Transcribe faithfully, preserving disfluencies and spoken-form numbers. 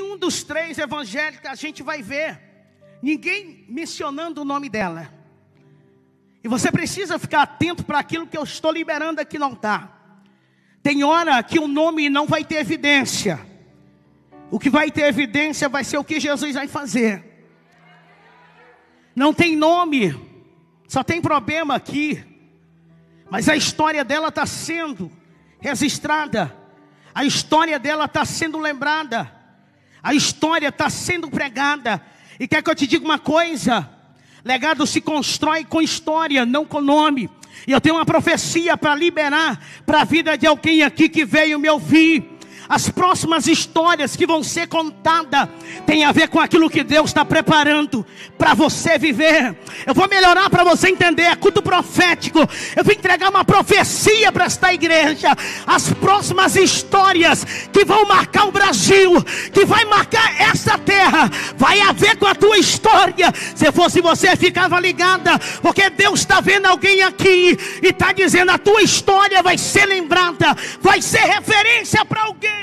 nenhum dos três evangélicos a gente vai ver ninguém mencionando o nome dela. E você precisa ficar atento para aquilo que eu estou liberando aqui no altar. Tem hora que o nome não vai ter evidência. O que vai ter evidência vai ser o que Jesus vai fazer. Não tem nome, só tem problema aqui. Mas a história dela está sendo registrada. A história dela está sendo lembrada. A história está sendo pregada. E quer que eu te diga uma coisa? Legado se constrói com história, não com nome. E eu tenho uma profecia para liberar para a vida de alguém aqui que veio me ouvir. As próximas histórias que vão ser contadas tem a ver com aquilo que Deus está preparando para você viver. Eu vou melhorar para você entender. É culto profético. Eu vou entregar uma profecia para esta igreja. As próximas histórias que vão marcar o Brasil, que vai marcar essa terra, vai haver com a tua história. Se fosse você, ficava ligada, porque Deus está vendo alguém aqui e está dizendo: a tua história vai ser lembrada, vai ser referência para alguém.